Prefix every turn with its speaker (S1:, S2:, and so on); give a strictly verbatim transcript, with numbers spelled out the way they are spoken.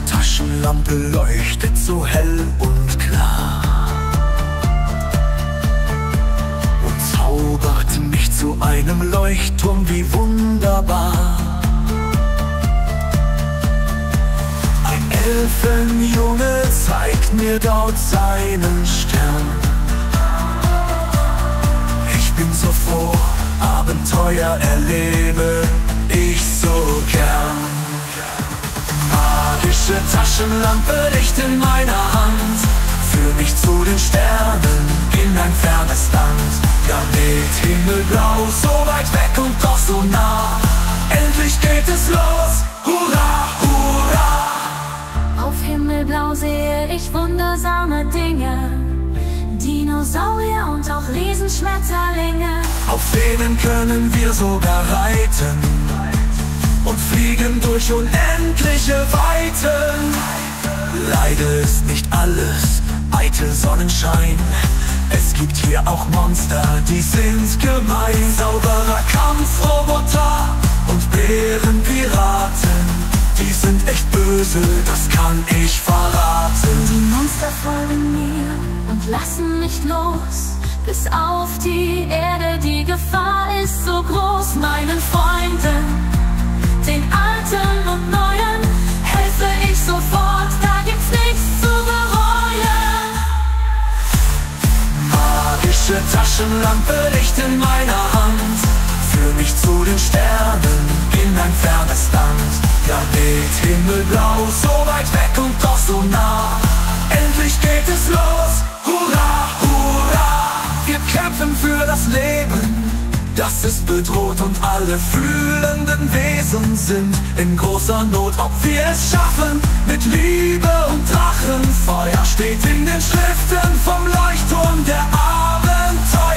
S1: Taschenlampe leuchtet so hell und klar und zaubert mich zu einem Leuchtturm, wie wunderbar. Ein Elfenjunge zeigt mir dort seinen Stern. Ich bin so froh, Abenteuer erlebe ich so gern. Magische Taschenlampe, Licht in meiner Hand, führ mich zu den Sternen in ein fernes Land. Planet himmelblau, so weit weg und doch so nah. Endlich geht es los, hurra, hurra!
S2: Auf Himmelblau sehe ich wundersame Dinge, Dinosaurier und auch Riesenschmetterlinge.
S1: Auf denen können wir sogar reiten und fliegen durch unendliche Weiten. Leider ist nicht alles eitel Sonnenschein. Es gibt hier auch Monster, die sind gemein. Sauberer Kampfroboter und Bärenpiraten, die sind echt böse, das kann ich verraten.
S2: Die Monster folgen mir und lassen nicht los, bis auf die Erde, die Gefahr ist so groß. Meinen Freunden, den Alten und Neuen, helfe ich sofort, da gibt's nichts zu bereuen.
S1: Magische Taschenlampe, Licht in meiner Hand, führ mich zu den Sternen in ein fernes Land. Planet himmelblau, so weit weg und doch so nah. Endlich geht es los, hurra, hurra! Wir kämpfen für das Leben, das ist bedroht und alle fühlenden Wesen sind in großer Not. Ob wir es schaffen, mit Liebe und Drachenfeuer, steht in den Schriften vom Leuchtturm der Abenteuer.